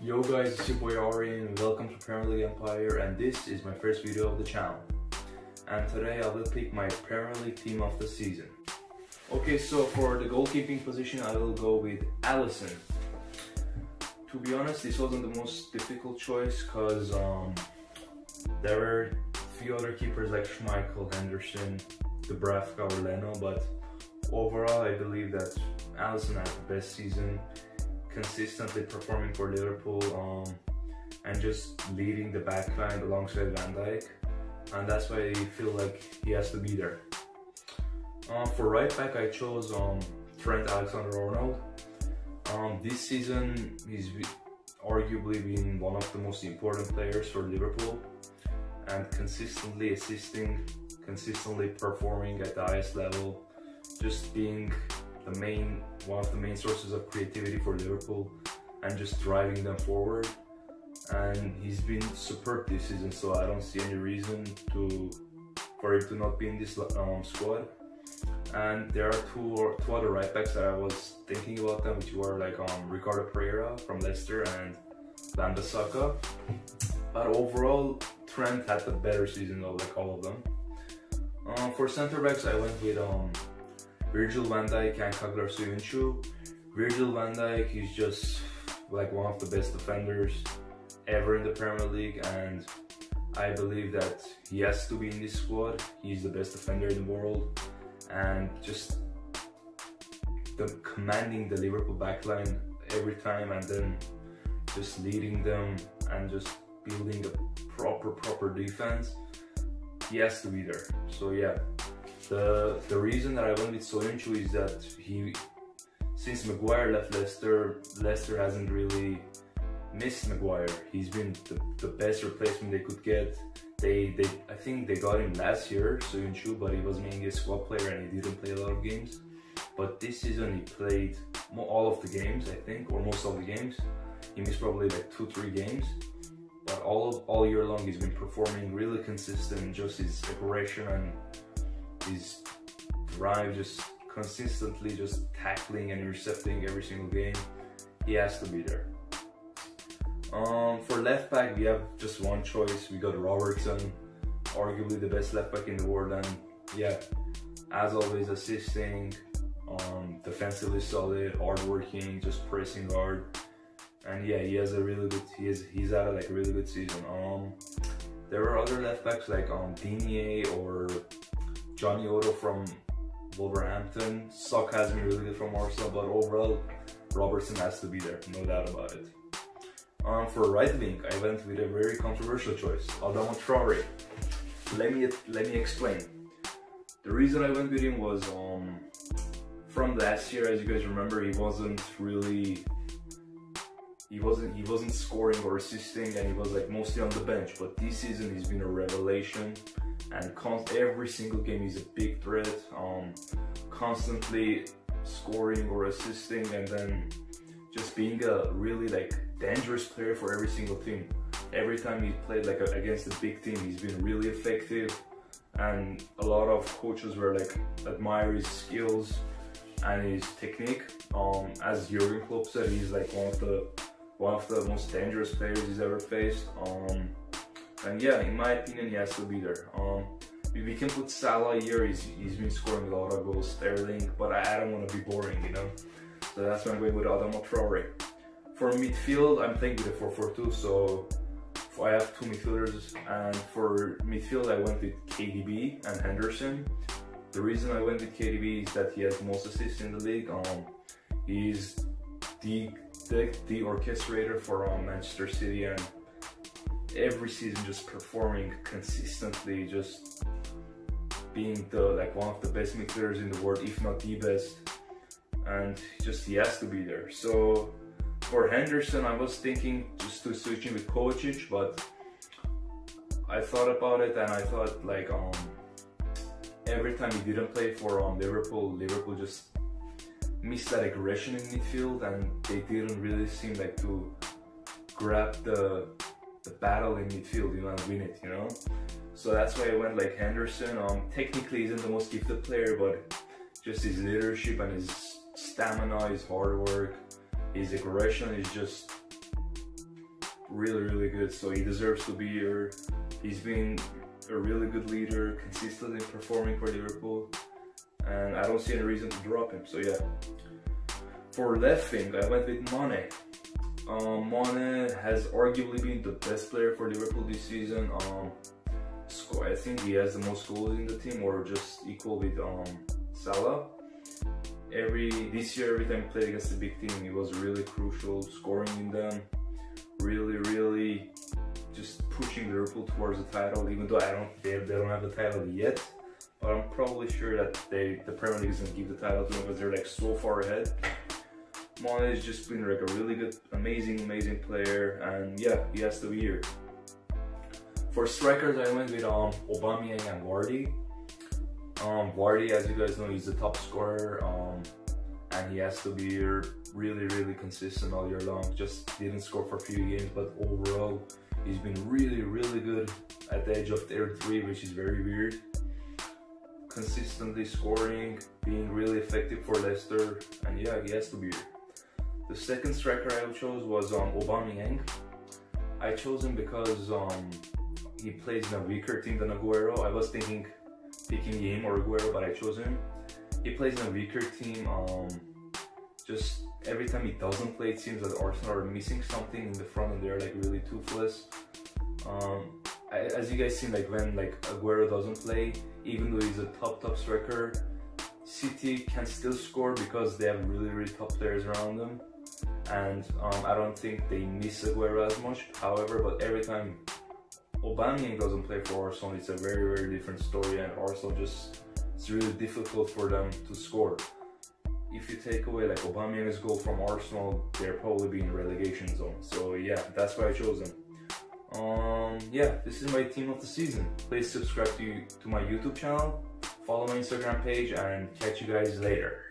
Yo guys, it's your boy Ari and welcome to Premier League Empire, and this is my first video of the channel. And today I will pick my Premier League team of the season. Okay, so for the goalkeeping position I will go with Alisson. To be honest, this wasn't the most difficult choice because there were a few other keepers like Schmeichel, Henderson, Dubravka or Leno, but overall I believe that Alisson had the best season, consistently performing for Liverpool and just leading the backline alongside Van Dijk, and that's why I feel like he has to be there. For right back I chose Trent Alexander-Arnold. This season he's arguably been one of the most important players for Liverpool and consistently assisting, consistently performing at the highest level, just being one of the main sources of creativity for Liverpool and just driving them forward. And he's been superb this season, so I don't see any reason for him to not be in this squad. And there are two other right backs that I was thinking about them, which were like Ricardo Pereira from Leicester and Wan-Bissaka. But overall, Trent had the better season of like all of them. For centre backs, I went with Virgil van Dijk and Çağlar Söyüncü. Virgil van Dijk is just like one of the best defenders ever in the Premier League, and I believe that he has to be in this squad. He's the best defender in the world, and just commanding the Liverpool backline every time and then just leading them and just building a proper defense. He has to be there. So yeah. The reason that I went with Söyüncü is that since Maguire left Leicester hasn't really missed Maguire. He's been the best replacement they could get. I think they got him last year, Söyüncü, but he was mainly a squad player and he didn't play a lot of games. But this season he played all of the games, I think, or most of the games. He missed probably like 2-3 games. But all year long he's been performing really consistent, just his aggression and his drive, just consistently just tackling and intercepting every single game. He has to be there. For left back we have just one choice. We got Robertson, arguably the best left back in the world, and yeah, as always assisting, defensively solid, hardworking, just pressing hard, and yeah, he has a really good. He's had a really good season. There are other left backs like Digne or Johnny Otto from Wolverhampton. Sock has been really good from Arsenal, but overall, Robertson has to be there, no doubt about it. For right wing, I went with a very controversial choice, Adama Traore. Let me explain. The reason I went with him was from last year, as you guys remember, he wasn't scoring or assisting, and he was like mostly on the bench. But this season he's been a revelation, and every single game he's a big threat, constantly scoring or assisting, and then just being a really like dangerous player for every single team. Every time he played like against a big team, he's been really effective, and a lot of coaches were like admire his skills and his technique. As Jurgen Klopp said, he's like one of the most dangerous players he's ever faced. And yeah, in my opinion, he has to be there. We can put Salah here. He's been scoring a lot of goals. Sterling, but I don't want to be boring, you know. So that's why I'm going with Adama Traore. For midfield, I'm playing with a 4-4-2, so I have two midfielders. And for midfield, I went with KDB and Henderson. The reason I went with KDB is that he has most assists in the league. He's the orchestrator for Manchester City, and every season just performing consistently, just being one of the best midfielders in the world, if not the best, and just he has to be there. So for Henderson, I was thinking just to switch him with Kovacic, but I thought about it and I thought like every time he didn't play for Liverpool just missed that aggression in midfield, and they didn't really seem like to grab the battle in midfield, you know, and win it, you know. So that's why I went like Henderson. Technically, he's isn't the most gifted player, but just his leadership and his stamina, his hard work, his aggression is just really good. So he deserves to be here. He's been a really good leader, consistently performing for Liverpool, and I don't see any reason to drop him. So yeah. For left wing, I went with Mane. Mane has arguably been the best player for Liverpool this season. I think he has the most goals in the team, or just equal with Salah. This year, every time he played against a big team, he was really crucial, scoring in them, really just pushing Liverpool towards the title. Even though they don't have the title yet, but I'm probably sure that the Premier League is gonna give the title to them because they're like so far ahead. Mane has just been like a really good, amazing player, and yeah, he has to be here. For strikers, I went with Aubameyang and Vardy. Vardy, as you guys know, he's the top scorer, and he has to be here, really consistent all year long. Just didn't score for a few games, but overall, he's been really good at the age of 33, which is very weird. Consistently scoring, being really effective for Leicester, and yeah, he has to be here. The second striker I chose was Aubameyang. I chose him because he plays in a weaker team than Aguero. I was thinking picking him or Aguero, but I chose him. He plays in a weaker team. Just every time he doesn't play, it seems that Arsenal are missing something in the front, and they're like really toothless. As you guys seen, like when Aguero doesn't play, even though he's a top striker, City can still score because they have really top players around them. And I don't think they miss Aguero as much. However, but every time Aubameyang doesn't play for Arsenal, it's a very different story, and Arsenal it's really difficult for them to score. If you take away like Aubameyang's goal from Arsenal, they're probably be in relegation zone. So yeah, that's why I chose them. Yeah, this is my team of the season. Please subscribe to my YouTube channel, follow my Instagram page, and catch you guys later.